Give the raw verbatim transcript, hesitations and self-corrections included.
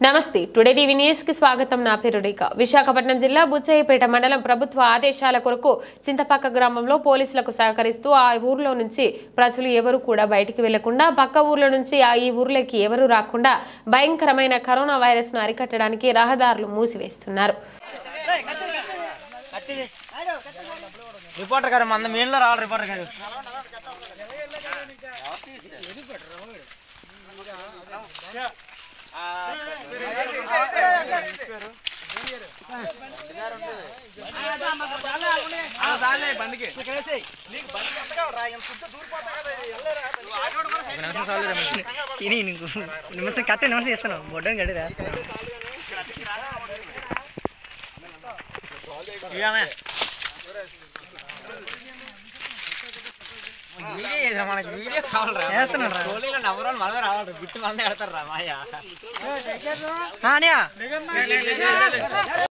నమస్తే today TV news కి స్వాగతం. నా పేరు రేఖ. విశాఖపట్నం జిల్లా బుచ్చయ్యపేట మండలం ప్రభుత్వ ఆదేశాల కొరకు చింతపక్క గ్రామంలో పోలీసులకు సహకరిస్తూ ఆ ఊర్లో నుంచి ప్రజలు ఎవరు కూడా బయటికి వెళ్లకుండా పక్క ఊర్ల నుంచి ఆ ఈ ఊర్లకి ఎవరు రాకుండా భయంకరమైన కరోనా వైరస్ ను అరికట్టడానికి రహదారులు మూసివేస్తున్నారు. రిపోర్టర్ గారు మన మెయిన్లో రావాలి. రిపోర్టర్ గారు నిమిషం కట్ట నిమిషం చేస్తాను బొడ్డని గడిరా మనకి వీడియో కావాలి బిట్టు మంది ఆడతారు రా మాయా